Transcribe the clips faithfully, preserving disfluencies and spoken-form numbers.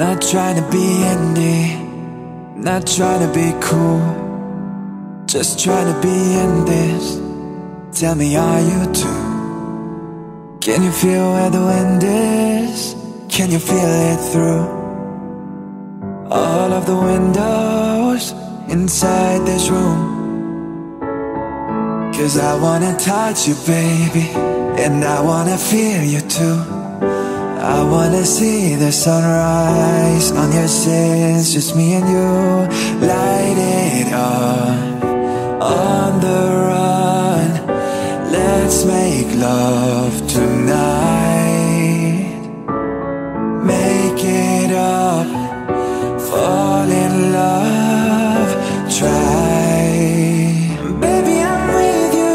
Not trying to be indie, not trying to be cool, just trying to be in this. Tell me, are you too? Can you feel where the wind is? Can you feel it through all of the windows inside this room? Cause I wanna touch you, baby, and I wanna feel you too. I wanna see the sunrise on your sins, just me and you. Light it up, on the run. Let's make love tonight. Make it up, fall in love, try. Baby, I'm with you,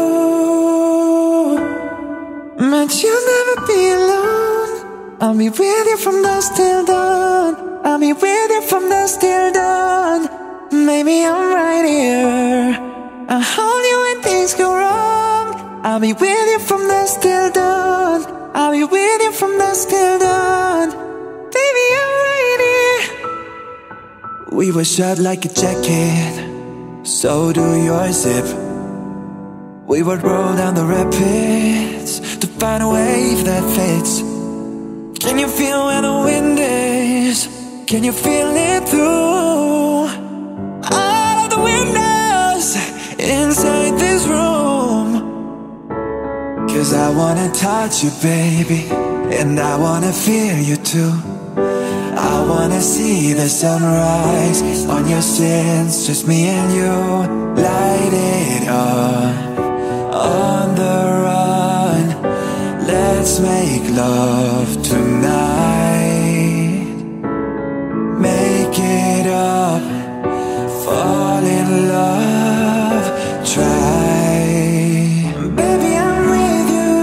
but you'll never be alone. I'll be with you from dusk till dawn. I'll be with you from dusk till dawn. Maybe I'm right here, I'll hold you when things go wrong. I'll be with you from dusk till dawn. I'll be with you from dusk till dawn. Baby, I'm right here. We were shot like a jacket, so do your zip. We would roll down the rapids to find a wave that fits. Can you feel where the wind is? Can you feel it through all of the windows inside this room? Cause I wanna touch you, baby, and I wanna feel you too. I wanna see the sunrise on your sins, just me and you. Light it up, on the run. Let's make love tonight. Make it up, fall in love, try. Baby, I'm with you,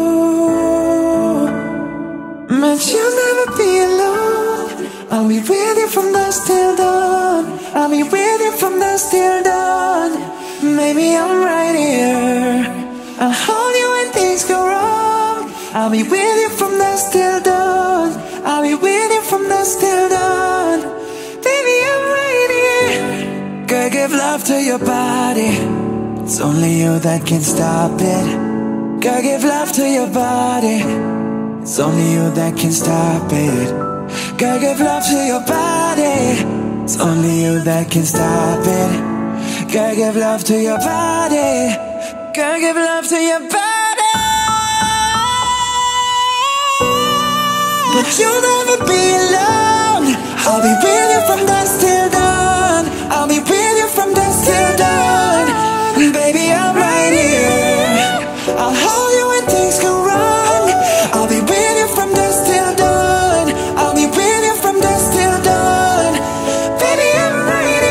but you'll never be alone. I'll be with you from dusk till dawn. I'll be with you from dusk till dawn. Maybe I'm right here, I'll hold you when things go wrong. I'll be with you from dusk till dawn. I'll be with you from dusk till dawn. Baby, I'm right here. Gotta give love to your body, it's only you that can stop it. Gotta give love to your body, it's only you that can stop it. Gotta give love to your body, it's only you that can stop it. Gotta give love to your body, gotta give love to your body. But you'll never be alone. I'll be with you from dusk till dawn. I'll be with you from dusk till dawn. Baby, I'm right here, I'll hold you when things go wrong. I'll be with you from dusk till dawn. I'll be with you from dusk till dawn. Baby, I'm right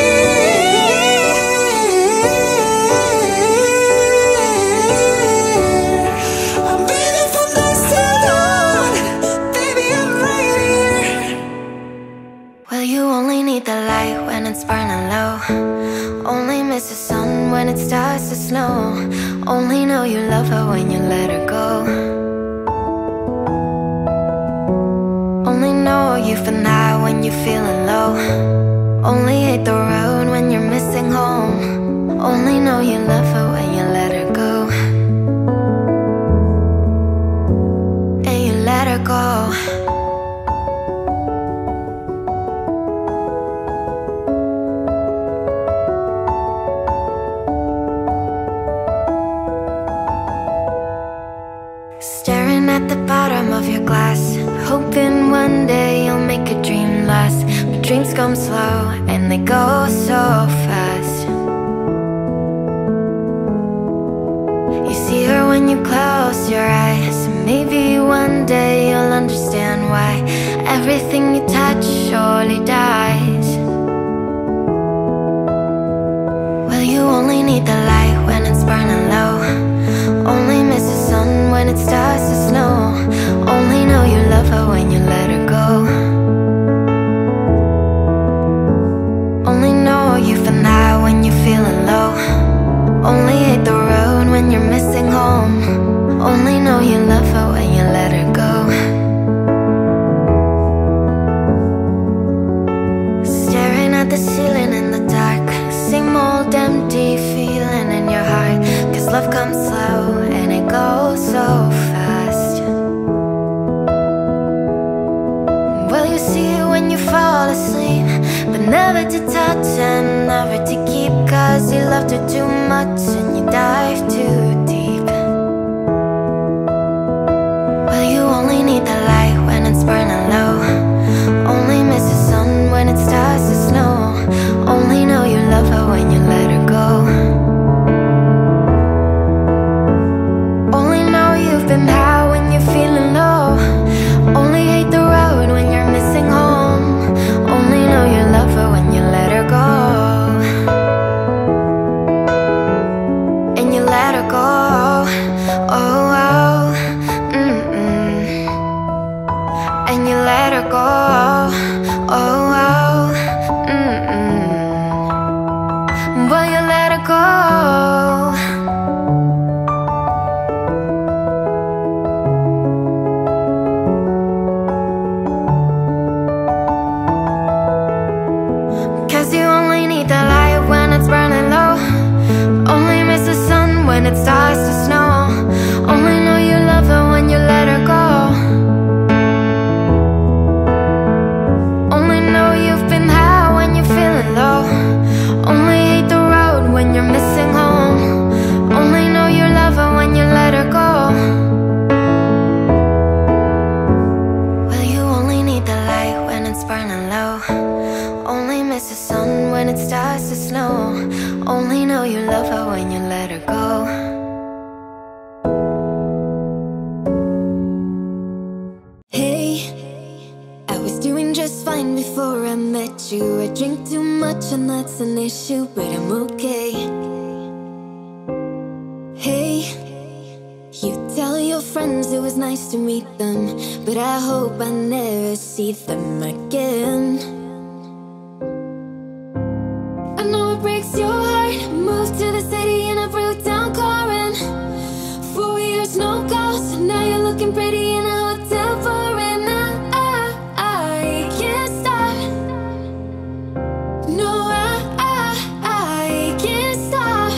here, I'm with you from dusk till dawn. Baby, I'm right here. Well, you only need the light when it's burning low. Only miss the sun when it starts to snow. Only know you love her when you let her go. Only know you for now when you're feeling low. Only hate the road when you're missing home. Only know you love her when you let her go. And you let her go. Staring at the bottom of your glass, hoping one day you'll make a dream last. But dreams come slow and they go so fast. You see her when you close your eyes, and maybe one day you'll understand why everything you touch surely dies. Well, you only need the light when it's burning low. Only miss the sun when it starts to snow. Only know you love her when you let her go. Only know you for now when you're feeling low. Only hate the road when you're missing home. Only know you love her when you let her go. comes slow and it goes so fast. Well, you see it when you fall asleep, but never to touch and never to keep, 'cause you loved her too much and you dive too deep. Well, you only need the light when it's burning low, only miss the sun when it starts to snow, only know you love her when you let her go. Only know you've been high when you're feeling low, only hate the road when you're missing home, only know you love her when you let her go. And you let her go, oh, oh, mm-mm. And you let her go, oh, oh, mm-mm. Well, you let her go. When it starts to snow, only know you love her when you let her go. Only know you've been high when you're feeling low, only hate the road when you're missing home, only know you love her when you let her go. Well, you only need the light when it's burning low, only miss the sun when it starts to snow, only know you love her when you let her go. Hey, I was doing just fine before I met you. I drink too much and that's an issue, but I'm okay. Hey, you tell your friends it was nice to meet them, but I hope I never see them again. I know it breaks your heart, moved to the city in a broke down car, and four years no calls, and now you're looking pretty in a hotel bar, and I, I, I can't stop. No, I, I, I can't stop.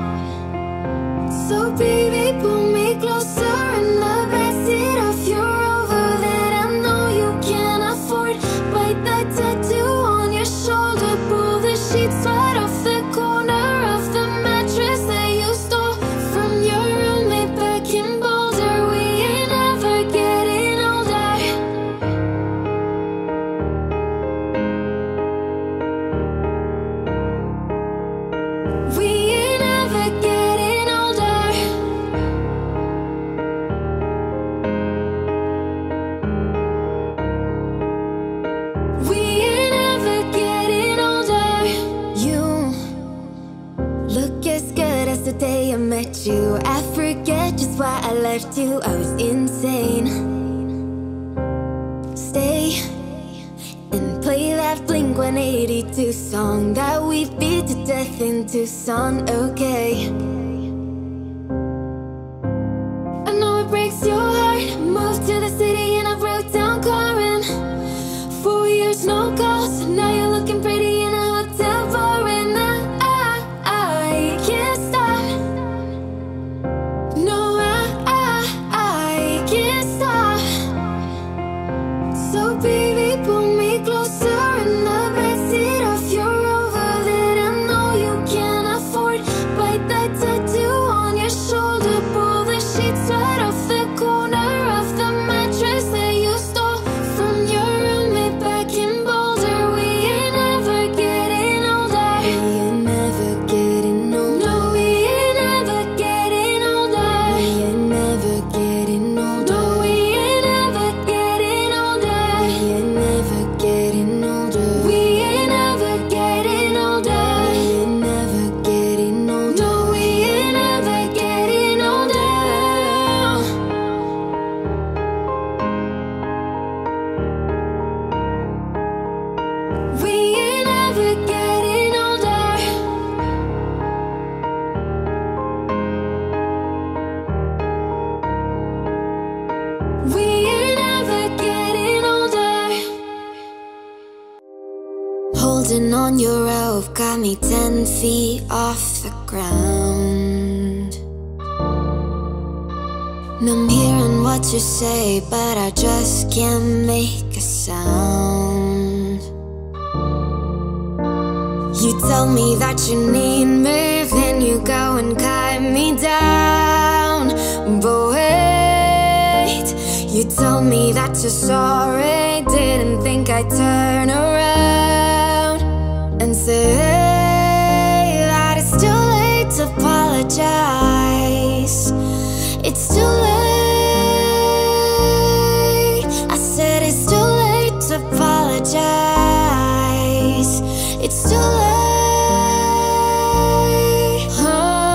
So baby, pull me closer in the backseat of your Rover that I know you can't afford. Bite that tattoo on your shoulder, pull the sheets right off the corner of the mattress that you stole from your roommate back in Boulder. We ain't ever getting older. We ain't ever getting older. We ain't ever getting older. You look as good as the day I met you. I forget just why I left you, I was insane. Stay and play that Blink one eighty-two song that we beat to death in Tucson, okay? I know it breaks your heart, moved to the city in a broke down car, and four years no calls, and now you're looking pretty in a hotel bar, and I, I, I can't stop. No, I, I, I can't stop. So baby, pull me closer in the backseat of your Rover that I know you can't afford. Bite that tattoo on your shoulder, pull the sheets right off the corner of the mattress that you stole from your roommate back in Boulder. We ain't ever getting older. We ain't never getting older. No, we ain't ever getting older. We ain't never getting older. No, we ain't ever getting older. We ain't never getting older. We ain't ever getting older. We ain't never getting older. No, we ain't ever getting older. We ain't ever getting older. We ain't ever getting older. Holding on your rope got me ten feet off the ground. I'm hearing what you say, but I just can't make a sound. You tell me that you need me, then you go and cut me down. But wait, you tell me that you're sorry, didn't think I'd turn around and say that it's too late to apologize. It's too late. I said it's too late to apologize. It's too late. Oh.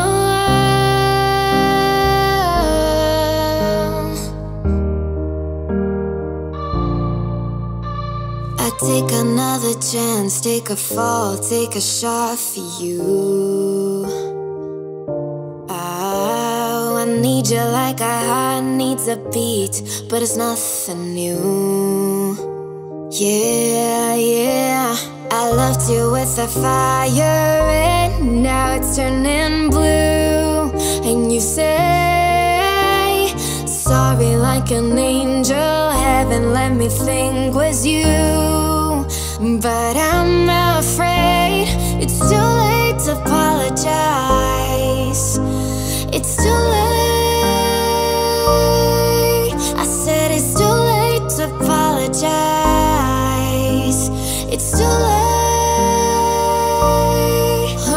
I take another chance, take a fall, take a shot for you. Oh, I need you like a heart needs a beat, but it's nothing new. Yeah, yeah. I loved you with a fire, and now it's turning blue. And you say sorry like an angel, heaven let me think was you. But I'm afraid it's too late to apologize. It's too late. I said it's too late to apologize. It's too late. Oh.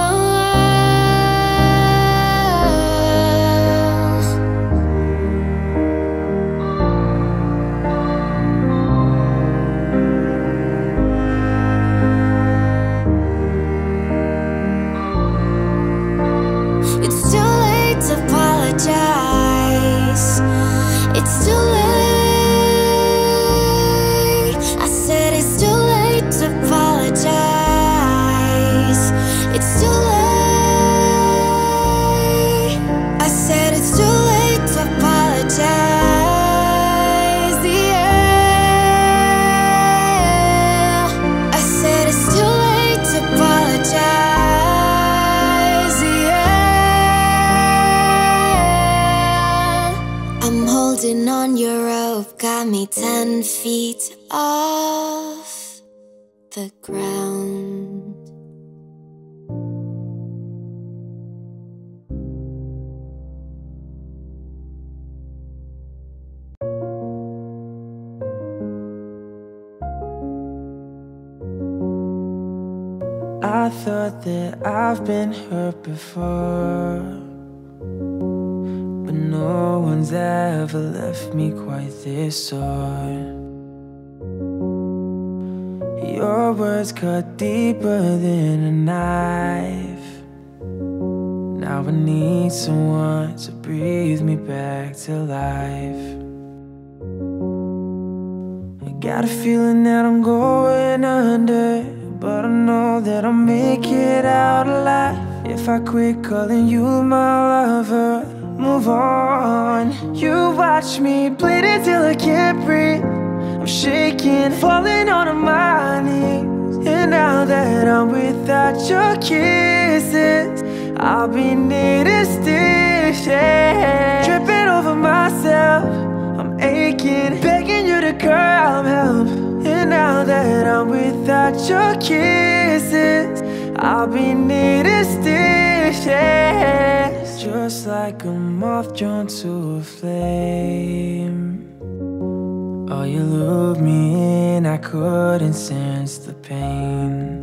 It's too late to apologize. It's too late. I said it's too late to apologize. It's too late. I said it's too late to apologize. Yeah. I said it's too late to apologize. Yeah. I'm holding on your rope, got me ten feet off the ground. I thought that I've been hurt before, but no one's ever left me quite this sore. Your words cut deeper than a knife. Now I need someone to breathe me back to life. I got a feeling that I'm going under, but I know that I'll make it out alive if I quit calling you my lover. Move on. You watch me bleed until I can't breathe. I'm shaking, falling onto my knees. And now that I'm without your kisses, I'll be needing stitches, tripping over myself. I'm aching, begging you to come help. And now that I'm without your kisses, I'll be needing stitches, just like a moth drawn to a flame. Oh, you lured me in, I couldn't sense the pain.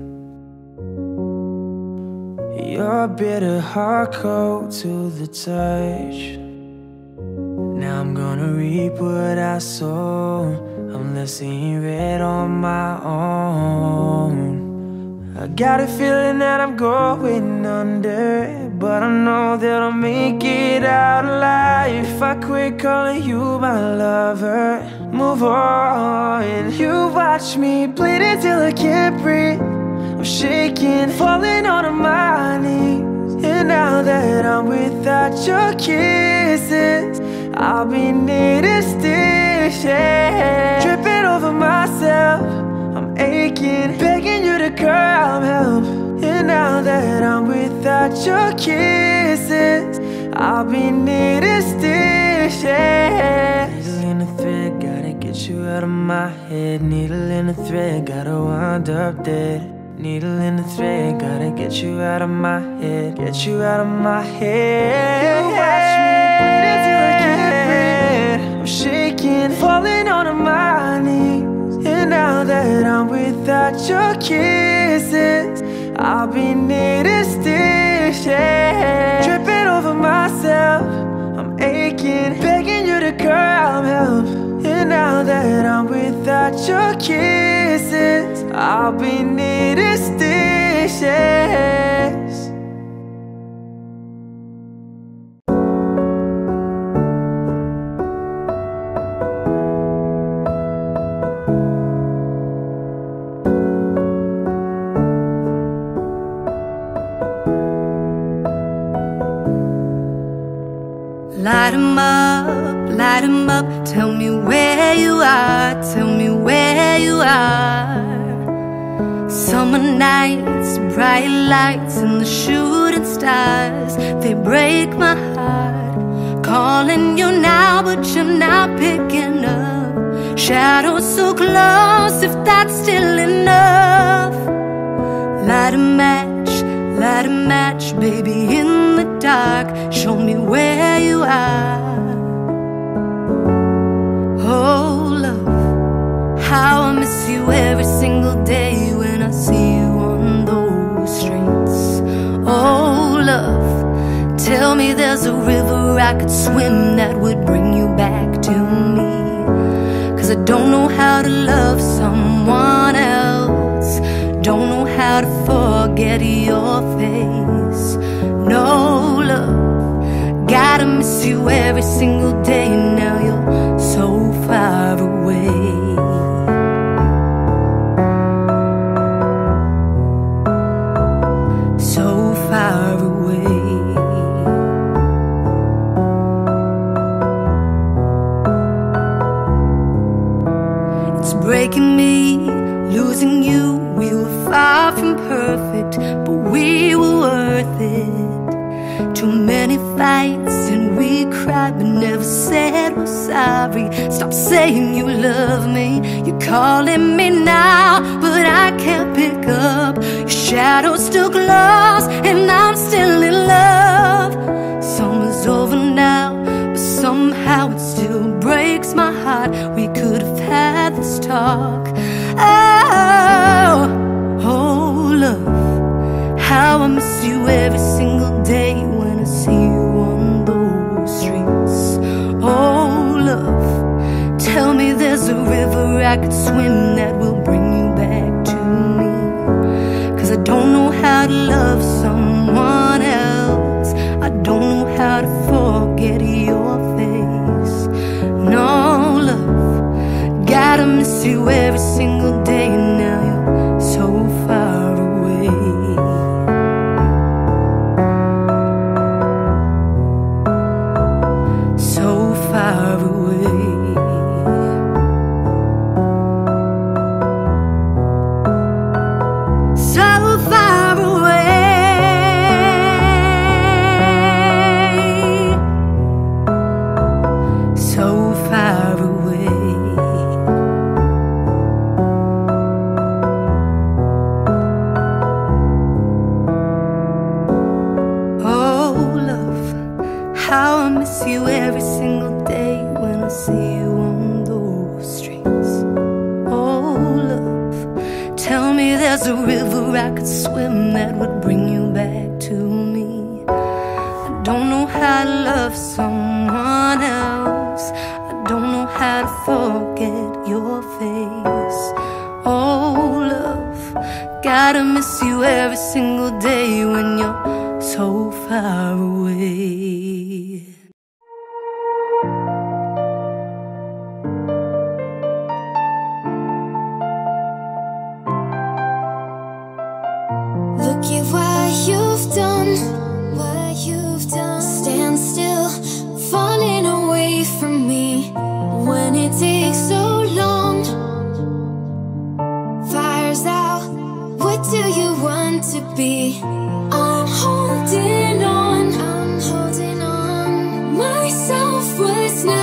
Your bitter heart cold to the touch. Now I'm gonna reap what I sow. I'm left seeing red on my own. I got a feeling that I'm going under, but I know that I'll make it out alive if I quit calling you my lover. Move on. You watch me bleed until I can't breathe. I'm shaking, falling onto my knees. And now that I'm without your kisses, I'll be needing stitches, tripping over myself. I'm aching, begging you to come help. And now that I'm without your kisses, I'll be needing stitches, Needle in a thread, gotta get you out of my head. Needle in a thread, gotta wind up dead. Needle in the thread, gotta get you out of my head. Get you out of my head. You watch me bleed until I can't breathe. I'm shaking, falling onto my knees. And now that I'm without your kisses, I'll be needing stitches, tripping over myself. I'm aching, begging you to come help. And now that I'm without your kisses, I'll be needing stitches. Light 'em up, light 'em up. Tell me where you are, tell me where you are. Summer nights, bright lights and the shooting stars, they break my heart. Calling you now, but you're not picking up. Shadows so close, if that's still enough. Light a match, light a match, baby, in the dark. Show me where you are. Oh, love, how I miss you every single day when I see you on those streets. Oh, love, tell me there's a river I could swim that would bring you back to me. 'Cause I don't know how to love someone else, don't know how to forget your face. No, love, gotta miss you every single day. Now you're so far away. So far away. It's breaking me, losing you. We were far from perfect, but we were worth it. Too many fights and we cried, but never said we're sorry. Stop saying you love me, you're calling me now, but I can't pick up. Your shadow's still close and I'm still in love. Summer's over now, but somehow it still breaks my heart. We could have had this talk. Oh, oh, love, how I miss you every single day when I see you on those streets. Oh, love, tell me there's a river I could swim that will bring you back to me. 'Cause I don't know how to love someone else, I don't know how to forget your face. No, love, gotta miss you every single day. Now you're so far away. So far away. So far away. So far away. Oh, love, how I miss you every single day when I see you on those streets. Oh, love, tell me there's a river I could swim that would bring you back to me. I don't know how to love someone else, I don't know how to forget your face. Oh, love, gotta miss you every single day when you're so far away. Look at what you've done, what you've done. Stand still, falling away from me. When it takes so long, fire's out, what do you want to be? I'm holding on, I'm holding on. My self was not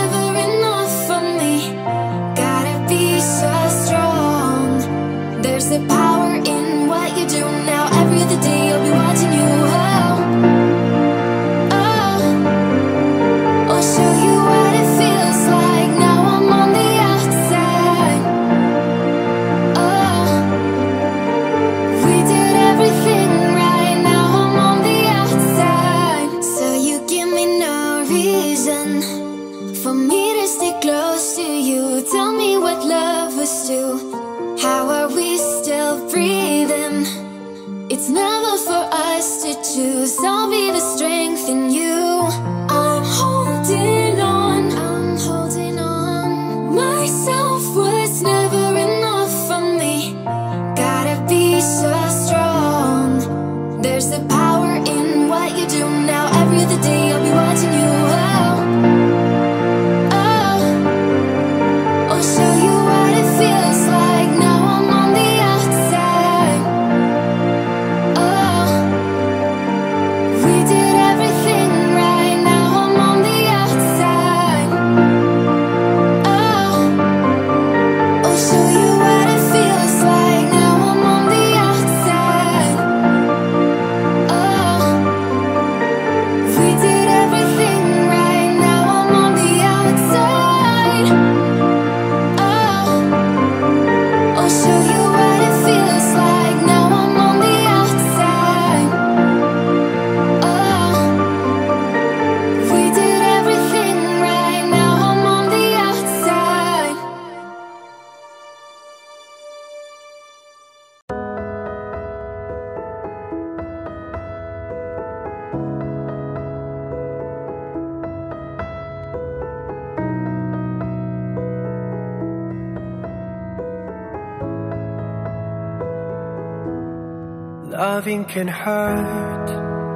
Loving can hurt.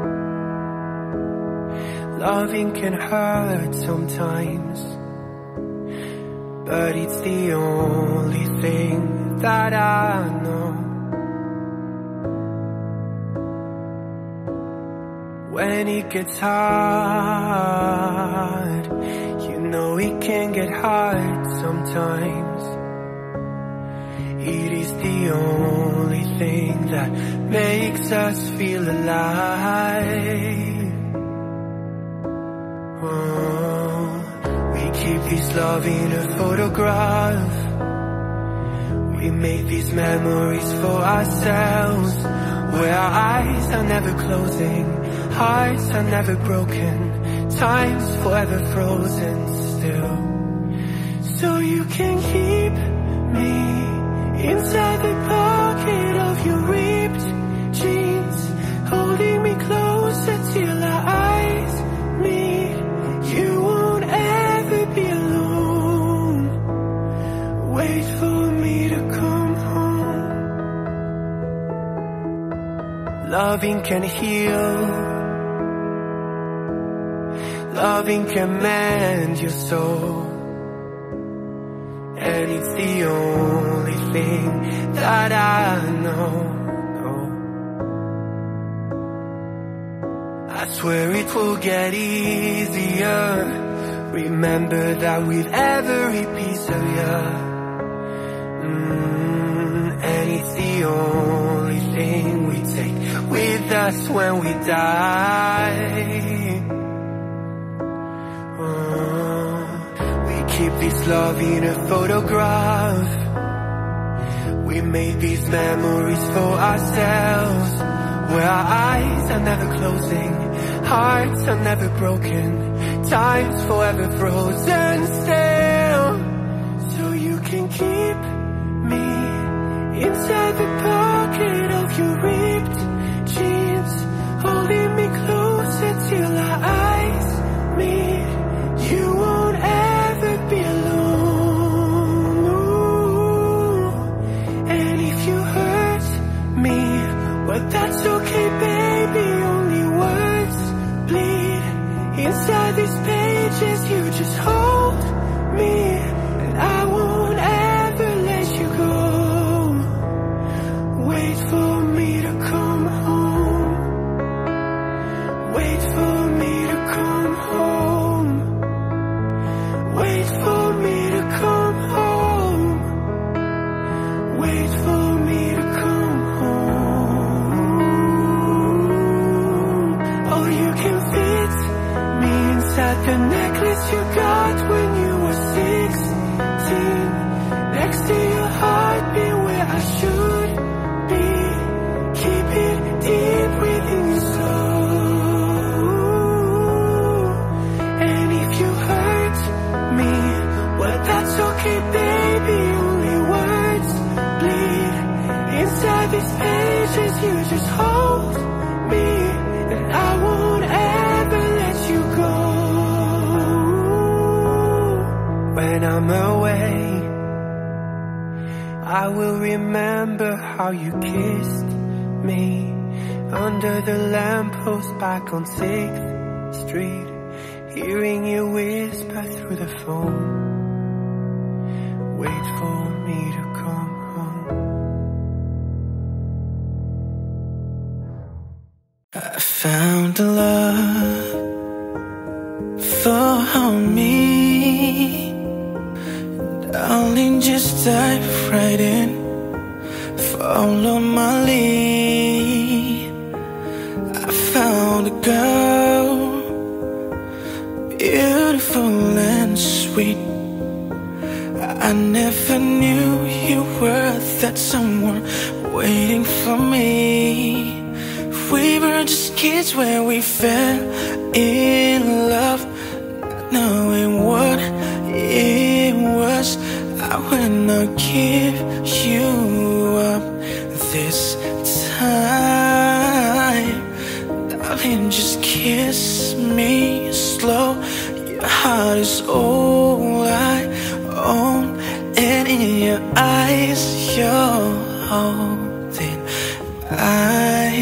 Loving can hurt sometimes, but it's the only thing that I know. When it gets hard, you know it can get hard sometimes. It is the only thing that makes us feel alive. Oh, we keep this love in a photograph. We make these memories for ourselves, where our eyes are never closing, hearts are never broken, time's forever frozen still. So you can keep me inside the pocket of your ripped jeans, holding me closer till our eyes meet. You won't ever be alone. Wait for me to come home. Loving can heal. Loving can mend your soul. And it's the only thing that I know. I swear it will get easier. Remember that with every piece of you. mm, And it's the only thing we take with us when we die. oh, We keep this love in a photograph. We made these memories for ourselves, where our eyes are never closing, hearts are never broken, time's forever frozen still. So you can keep me inside the pocket of your ripped jeans, holding me closer till our eyes meet. You won't ever be alone. Ooh. And if you hurt me, well, that's okay, baby. Only words bleed inside these pages. You just hold me, and I won't ever let you go. Wait for me to come home. Wait for me to come home. Wait for me to come home. Wait for me to come home. Oh, you can fit me inside the necklace you got when you were sixteen, next to your heartbeat where I should be. Keep it deep within your soul. And if you hurt me, well, that's okay, baby. Only words bleed inside these pages. You just hold me, and I won't ever let you go. When I'm away, I will remember how you kissed me under the lamppost back on sixth street, hearing you whisper through the phone. Wait for me to come home. I found a love for me. Darling, just dive right in, follow my lead. I found a girl, beautiful and sweet. I never knew you were that someone waiting for me. We were just kids when we fell in love, not knowing what it was. I will not give you up this time. Darling, just kiss me slow. Your heart is all I own, and in your eyes you're holding my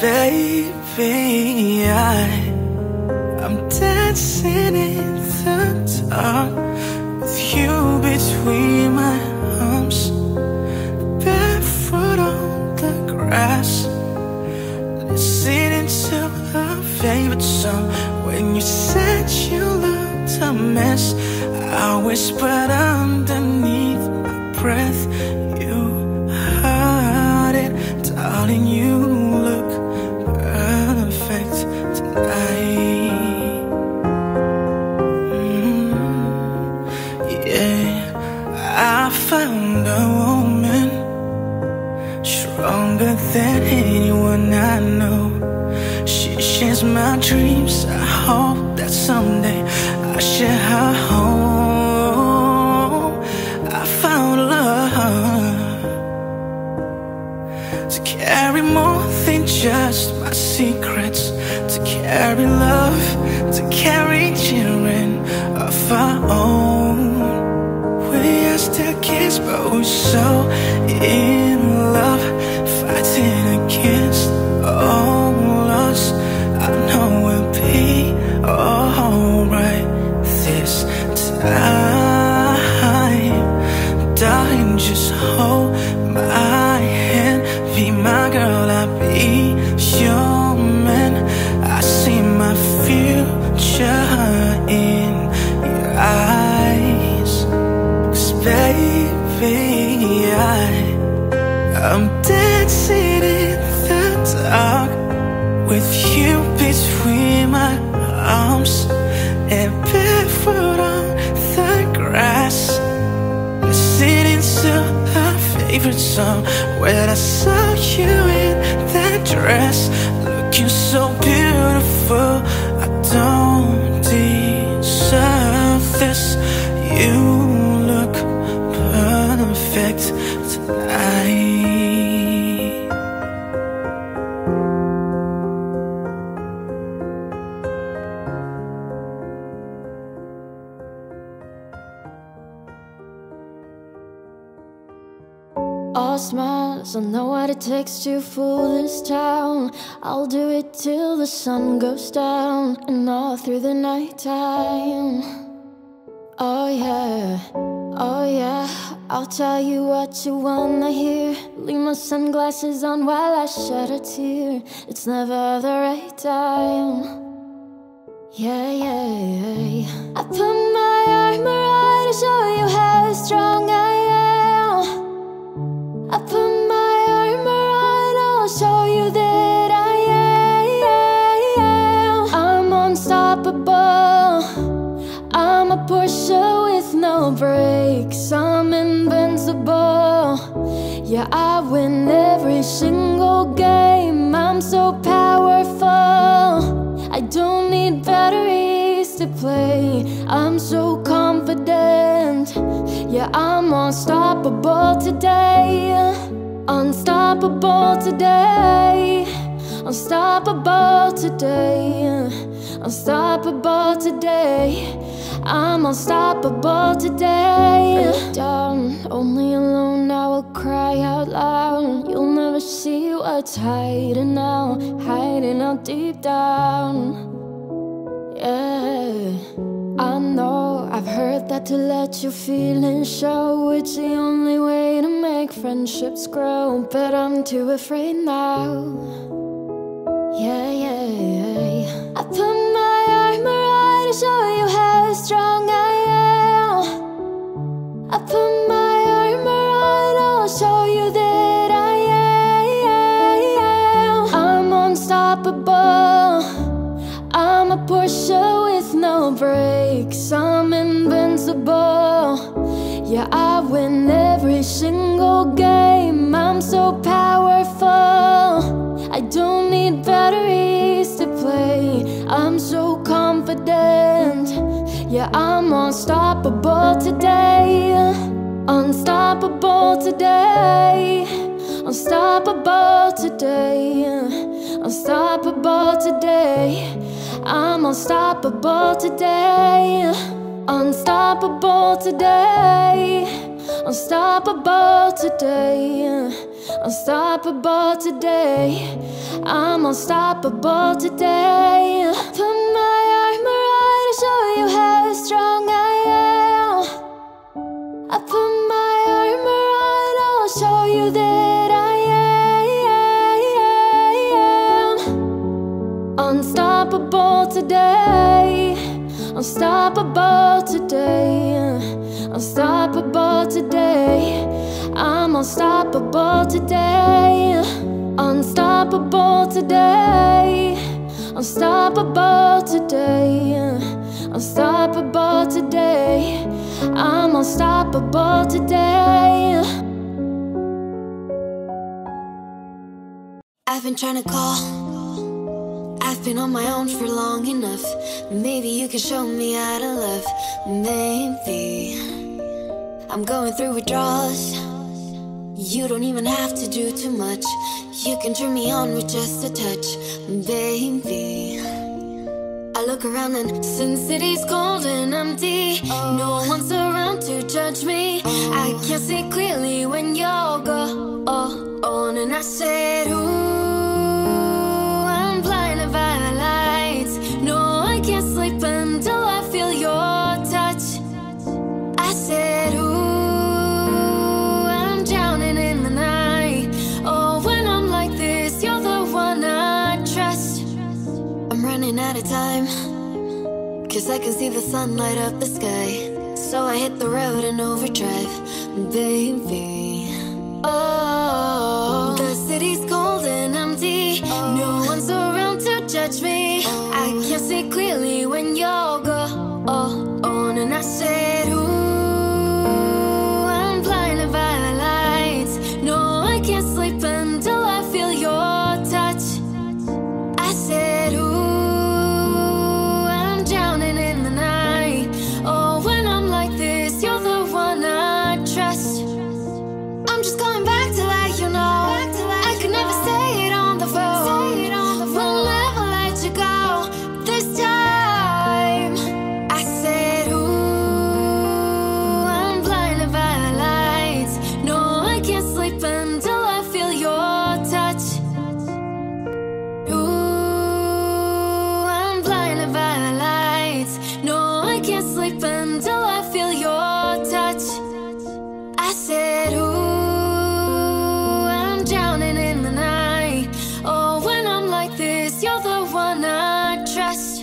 baby, I, I'm dancing in the dark with you between my arms, barefoot on the grass, listening to our favorite song. When you said you looked a mess, I whispered underneath my breath, you heard it, darling, you look perfect tonight. Mm, yeah, I found a woman stronger than anyone I know. She shares my dreams. I hope that someday I share her home. I found love to carry more than just my secrets, to carry love, to carry children of our own. We are still kids, but we're so in love, fighting against all odds. I know we'll be alright this time. Darling, just hold my hand, be my girl, I'll be your man. I see my future in your eyes. 'Cause baby, I, I'm dancing in the dark with you between my arms and barefoot on the grass, listening to our favorite song. When I saw you in that dress, looking so beautiful, I don't deserve this. You look perfect tonight. All smiles, I know what it takes to fool this town. I'll do it till the sun goes down and all through the night time. Oh yeah, oh yeah, I'll tell you what you wanna hear. Leave my sunglasses on while I shed a tear. It's never the right time. Yeah, yeah, yeah. I put my armor on to show you how strong I am. I put my armor on, I'll show you that I am. I'm unstoppable, I'm a Porsche with no brakes. I'm invincible, yeah, I win every single game. I'm so powerful, I don't need batteries to play. I'm so confident, yeah, I'm unstoppable today. Unstoppable today. Unstoppable today. Unstoppable today. I'm unstoppable today. Down, only alone, I will cry out loud. You'll never see what's hiding out, hiding out deep down. Yeah, I know, I've heard that to let your feelings show, it's the only way to make friendships grow. But I'm too afraid now. Yeah, yeah, yeah. I put my armor on to show you how strong I am. I put my armor on, I'll show you that I am. I'm unstoppable, I'm a Porsche with no brakes. I'm invincible, yeah, I win every single game. I'm so powerful, I don't need batteries to play. I'm so confident, yeah, I'm unstoppable today. Unstoppable today. Unstoppable today. Unstoppable today. I'm unstoppable today. Unstoppable today. Unstoppable today. Unstoppable today. I'm unstoppable today. Put my armor on to show you how strong I am. I put my armor on, I'll show you that I am unstoppable today. Unstoppable today. Unstoppable today. I'm unstoppable today. Unstoppable today. Unstoppable today. Unstoppable today. I'm unstoppable today. I've been trying to call. I've been on my own for long enough. Maybe you can show me how to love. Maybe I'm going through withdrawals. You don't even have to do too much. You can turn me on with just a touch, baby. I look around and since city's cold and empty, no one's around to judge me. I can't see clearly when you're gone. And I said, ooh, I'm blinded by the lights. No, I can't sleep until I feel your touch. I said, ooh, I'm drowning in the night. Oh, when I'm like this, you're the one I trust. I'm running out of time, cause I can see the sun light up the sky. So I hit the road in overdrive, baby. Oh, the city's cold and empty. No one's around to judge me. I can't see clearly when you're gone. And I said, ooh, I'm blinded by the lights. No, I can't sleep until I feel your touch. I said, ooh, I'm drowning in the night. Oh, when I'm like this, you're the one I trust. I'm just going back to let you know I could never say it on the phone. We'll never let you go this time. I said, ooh, I'm blinded by the lights. No, I can't sleep until I feel your touch. Ooh, I'm blinded by the lights. No, I can't sleep until I feel your touch. I said, ooh, I'm drowning in the night. Oh, when I'm like this, you're the one I trust.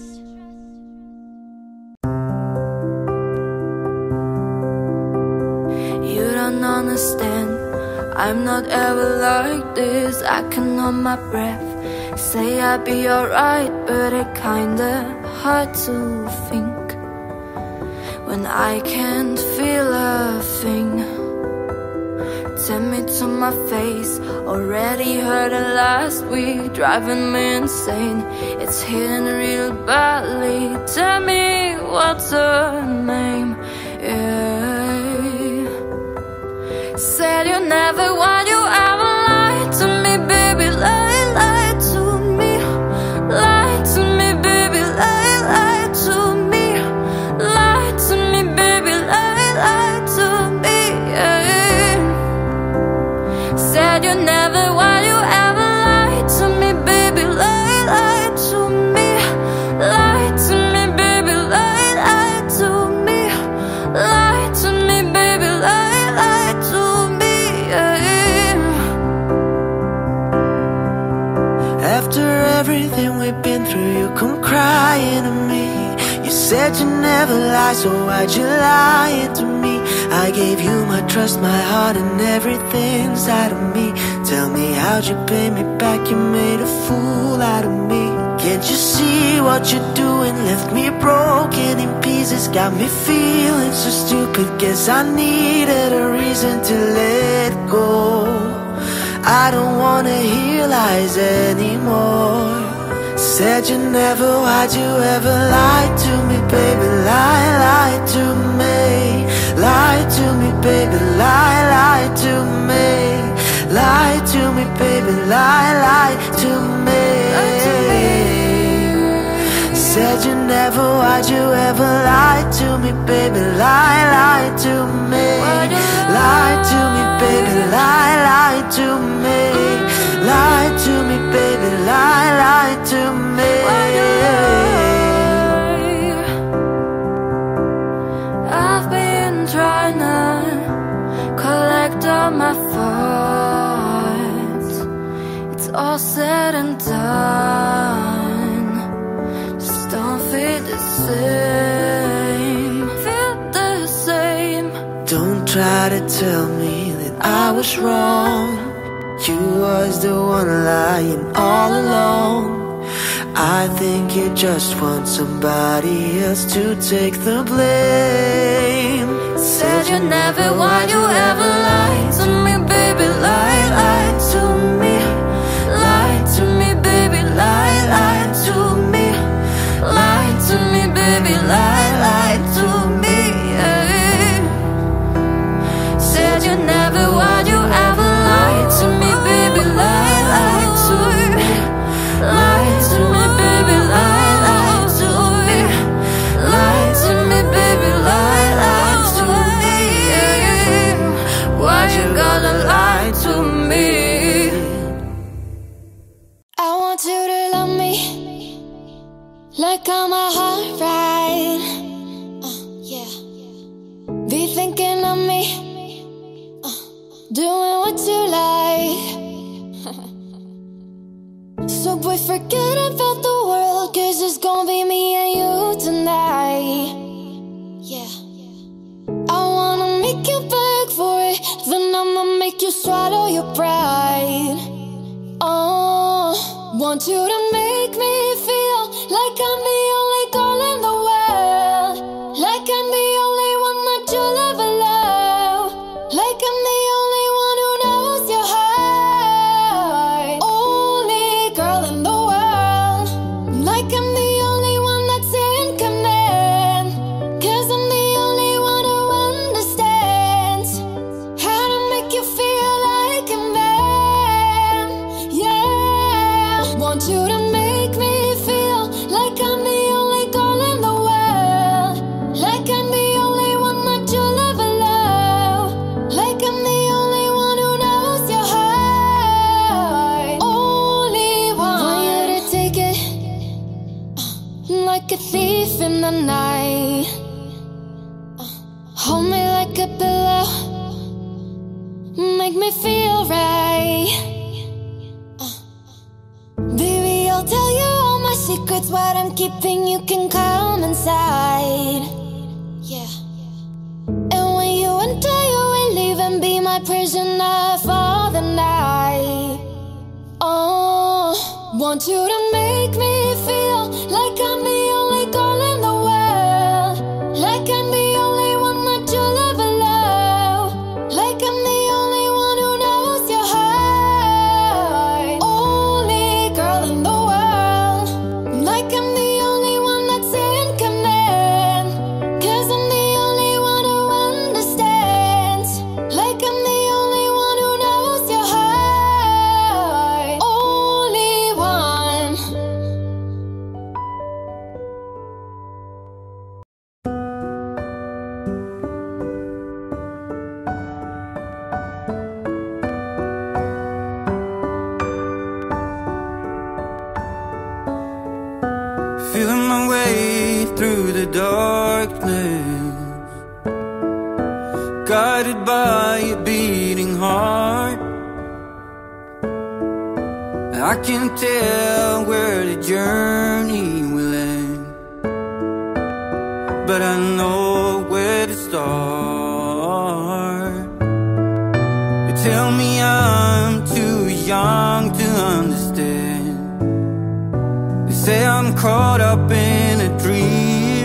You don't understand, I'm not ever like this. I can hold my breath, say I'll be alright, but it kinda hard to think when I can't feel a thing. Tell me to my face, already heard it last week, driving me insane. It's hitting real badly. Tell me what's her name, yeah. Said you never, why you ever lied to me, baby, lie, lie to me. Lie to me, baby, lie, lie to me. Lie to me, baby, lie, lie to me, yeah. Said you never, why you ever lied to me, baby, lie, lie to me. Lie to me, baby, lie, lie to me. Lie to me, baby, lie, lie to me, yeah. After everything we've been through, you come crying to me. You said you never lie, so why'd you lie to me? I gave you my trust, my heart, and everything inside of me. Tell me, how'd you pay me back? You made a fool out of me. Can't you see what you're doing? Left me broken in pieces, got me feeling so stupid. Guess I needed a reason to let go. I don't wanna hear lies anymore. Said you never, why'd you ever lie to me, baby? Lie, lie to me. Lie to me, baby, lie, lie to me. Lie to me, baby, lie, lie to me. Said you never, why'd you ever lie to me, baby? Lie, lie to me. Lie to me, baby, lie, lie to me. lie to me, baby, lie, lie to me. Why you lie? I've been trying to collect all my thoughts. It's all said and done, just don't feel the same. Feel the same. Don't try to tell me that I was wrong. You was the one lying all alone. I think you just want somebody else to take the blame. Said you never, why you ever lie to me, baby, lie, lie to me. Lie to me, baby, lie, lie to me. Lie to me, baby, lie, lie to me, yeah. Said you never, why you ever lie to me, baby, lie, lie to me. Lie to me, baby, lie, lie to me. Lie to me, baby, lie, lie to me, yeah. Why you gotta lie to me? I want you to love me like I'm a hot ride. Uh, yeah. Be thinking of me, uh, doing what you like. So boy, forget about the world, cause it's gonna be me and you tonight. Yeah. I wanna make you beg for it, then I'ma make you swallow your pride. Oh, want you to make me feel like I'm the only girl in the world, like I'm the only one that you'll ever love, like I'm the only one who knows your heart. Only girl in the world, like I'm the only one that's in command, cause I'm the only one who understands how to make you feel like a man. Yeah, want you to make me feel like I'm the only girl in the world, like I'm the only one that you'll ever love, like I'm the only one who knows your heart. Only one. Want you to take it uh, like a thief in the night. Uh, hold me like a pillow, make me feel right. Uh, baby, I'll tell you all my secrets, what I'm keeping you can come inside. Yeah. And when you enter, you will leave and be my prisoner for the night. Oh, want you to make me feel like I'm the only girl in the world, like I'm the only one that you'll ever love, like I'm the only one who knows your heart. Only girl in the world, like I'm the only one that's in command, cause I'm the only one who understands, like I'm the only one who knows your heart. Only one. Feeling my way through the darkness, guided by a beating heart. I can't tell where the journey will end, but I know where to start. They tell me I'm too young to understand. They say I'm caught up in a dream.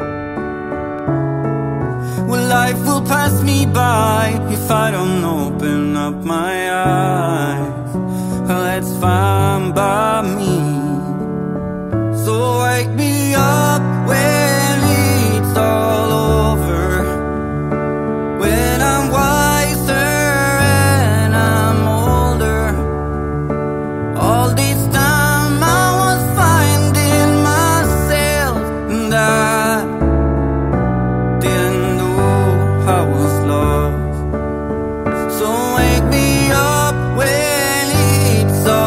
Well, life will pass me by if I don't open up my eyes. Well, that's fine by me. So wake me up when it's all over, when I'm wiser and I'm older. All this time I was finding myself, and I didn't know I was lost. So wake me up when it's all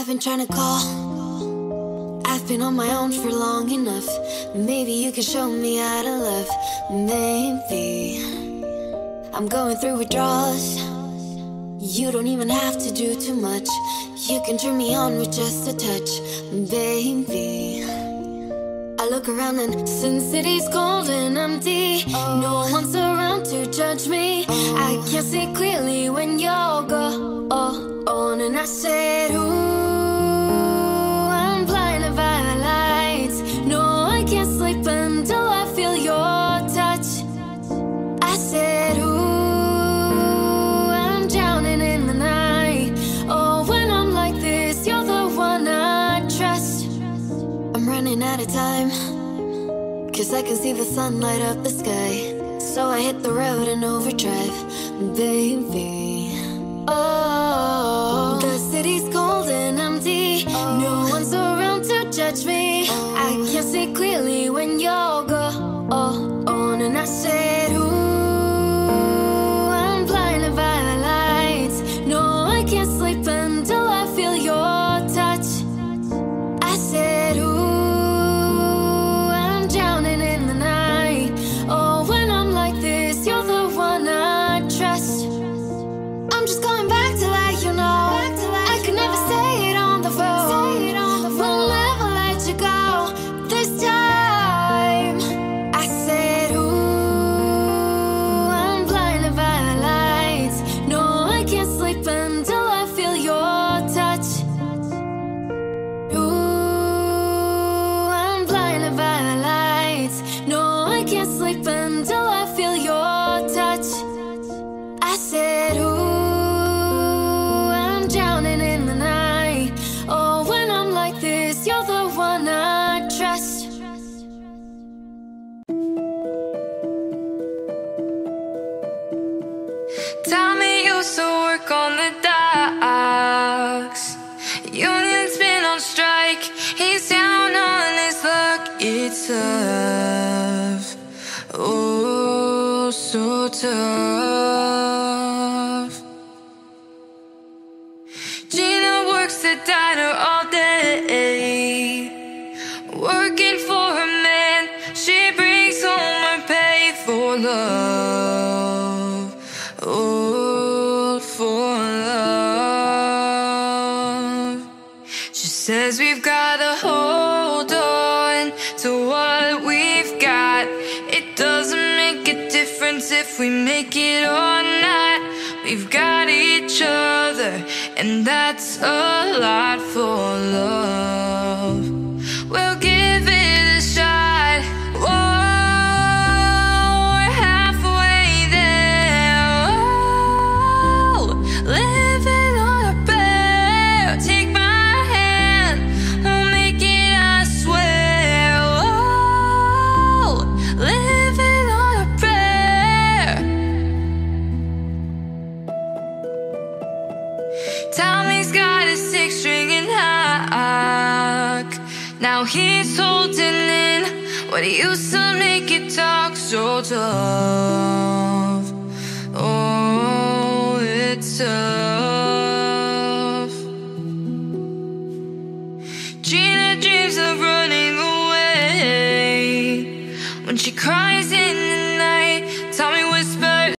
I've been trying to call. I've been on my own for long enough. Maybe you can show me how to love. Maybe I'm going through withdrawals. You don't even have to do too much. You can turn me on with just a touch, baby. I look around and since city's cold and empty, no one's around to judge me. I can't see clearly when you're gone. And I said, ooh, I'm blinded by the lights. No, I can't sleep until I feel your touch. I said, ooh, I'm drowning in the night. Oh, when I'm like this, you're the one I trust. I'm running out of time, cause I can see the sun light up the sky. So I hit the road in overdrive, baby. Oh, the city's cold and empty. No one's around to judge me. I can't see clearly when you're gone. And I said, ooh, I'm blinded by the lights. No, I can't sleep until I feel your touch. I said, ooh, I'm drowning in the night. Oh, when I'm like this, you're the one I trust. I'm just going back to let you know I could never say it on the phone. We'll never let you go this time. I said, ooh, I'm blinded by the lights. No, I can't sleep until I feel your touch. Ooh, I'm blinded by the lights. No, I can't sleep until I feel your touch. I said, ooh, drowning in the night. Oh, when I'm like this, you're the one I trust. Tommy used to work on the docks. Union's been on strike. He's down on his luck. It's tough. Oh, so tough. Gina works the diner all day, working for a man. She brings home her pay for love. Oh, for love. She says we've gotta hold on to what we've got. It doesn't make a difference if we make it or not. We've got each other, and that's a lot for love. We'll give it a shot. Whoa, we're halfway there. Oh, living on a prayer. Take my hand, we'll make it, I swear. Oh, living on a prayer. Tommy's got a six-string and hock. Now he's holding in what he used to make it talk so tough.